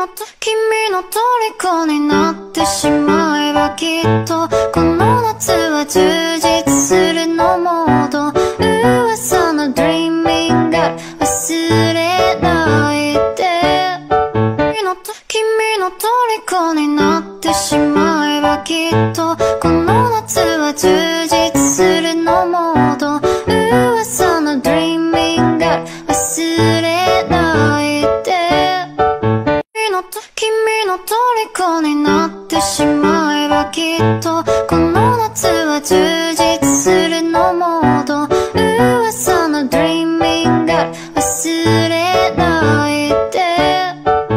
君の虜になってしまえばきっとこの夏は充実するのモード噂の Dreaming が忘れないで君の虜になってしまえばきっとこの夏は充実するのモード噂の Dreaming が忘れないで君の虜になってしまえばきっとこの夏は充実するのモード噂の Dreaming が忘れないで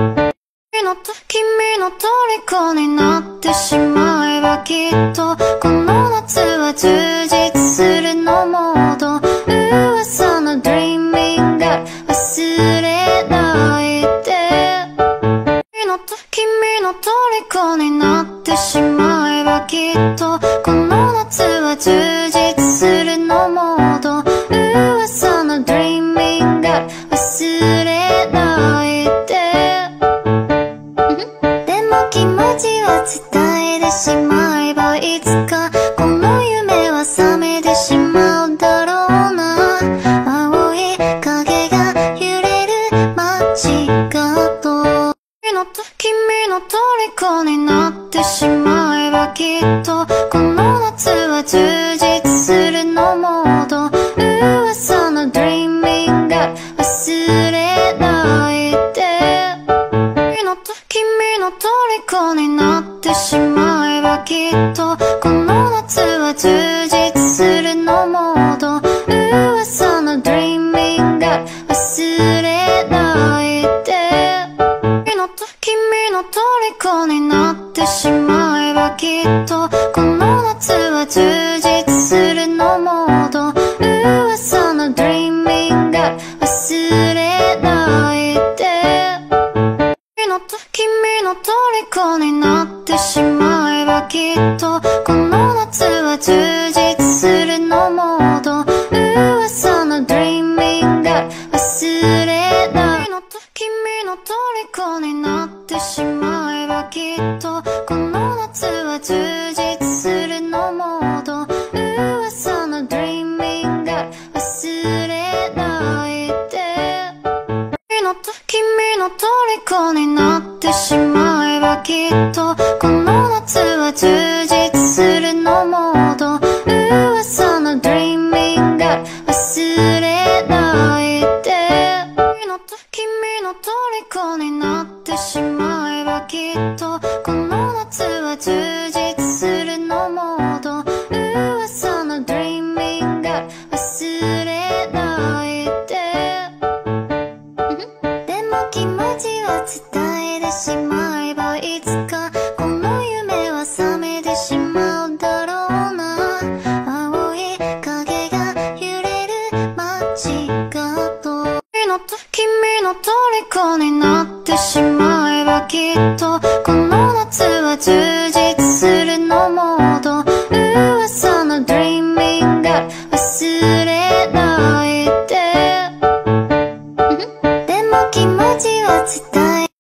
君の虜になってしまえばきっとこの夏は充実するのモード噂の Dreaming が忘れないで君の虜になってしまえばきっとこの夏は充実するのモード噂の Dreaming が忘れないででも気持ちは伝えてしまえばいつかこの夢は覚めてしまうだろうな青い影が揺れる街角君の虜になってしまえばきっとこの夏は充実するのモード噂の Dreaming が忘れないで君の虜になってしまえばきっとこの夏は充実するのモード噂の Dreaming が忘れないで君の虜になってしまえばきっとこの夏は充実するのモード噂の Dreaming が忘れないで君の虜になってしまえばきっとこの夏は充実するのモード噂の Dreaming が忘れない君の虜になってしまえばきっとこの夏は充実するのモード噂の Dreaming が忘れないで君の虜になってしまえばきっとこの夏は充実するのモード噂の Dreaming が忘れないで君の虜になってしまえばきっとこの夏は充実するのモード噂の Dreaming が忘れないででも気持ちは伝えてしまえばいつかこの夢は覚めてしまうだろうな青い影が揺れる街角君の虜になってしまえばきっとこの夏は充実するのモード噂の Dreaming が忘れないででも気持ちは伝え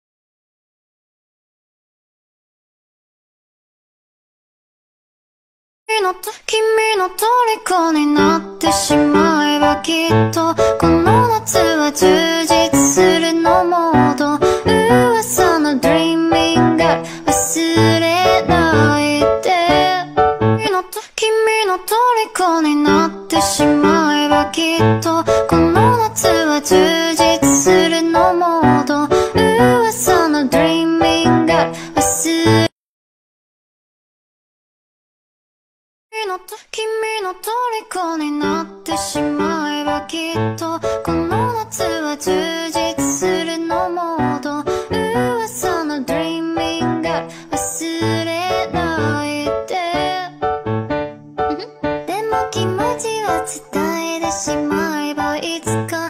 君の虜になってしまえばきっとこの夏は充実するのモード噂の Dreaming が忘れないで君の虜になってしまえばきっとこの夏は充実するのモード噂の Dreaming が忘れ君の虜になってしまえばきっとこの夏は充実するのモード噂の Dreaming が忘れないででも気持ちは伝えてしまえばいつか